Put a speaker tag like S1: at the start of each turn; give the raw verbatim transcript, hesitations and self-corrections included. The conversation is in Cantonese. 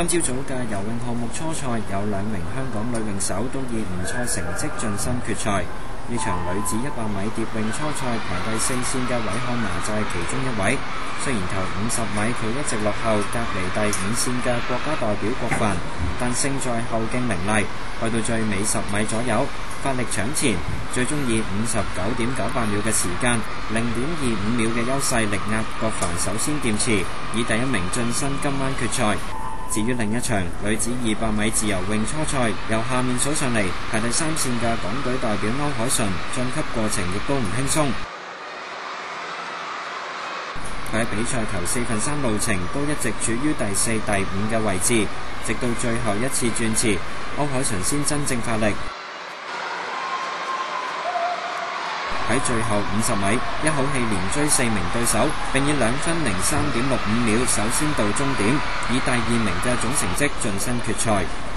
S1: 今朝早嘅游泳項目初賽，有兩名香港女泳手都以唔錯成績晉身決賽。呢場女子一百米蝶泳初賽排第四線嘅韋漢娜就係其中一位。雖然頭五十米佢一直落後隔離第五線嘅國家代表郭帆，但勝在後勁凌厲，去到最尾十米左右，發力搶前，最終以五十九點九八秒嘅時間，零點二五秒嘅優勢力壓郭帆首先掂池，以第一名晉身今晚決賽。至於另一場女子二百米自由泳初賽，由下面數上嚟，排第三線嘅港隊代表歐鎧淳晉級過程亦都唔輕鬆。佢喺比賽頭四分三路程都一直處於第四、第五嘅位置，直到最後一次轉池，歐鎧淳先真正發力。喺最後五十米，一口氣連追四名對手，並以兩分零三點六五秒首先到終點，以第二名嘅總成績晉身決賽。